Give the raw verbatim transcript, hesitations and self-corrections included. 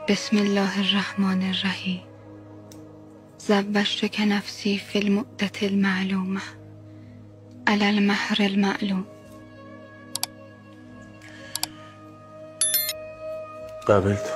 بسم الله الرحمن الرحیم. زوجتك نفسی فی المدة المعلومة علی المهر المعلوم. قبلت.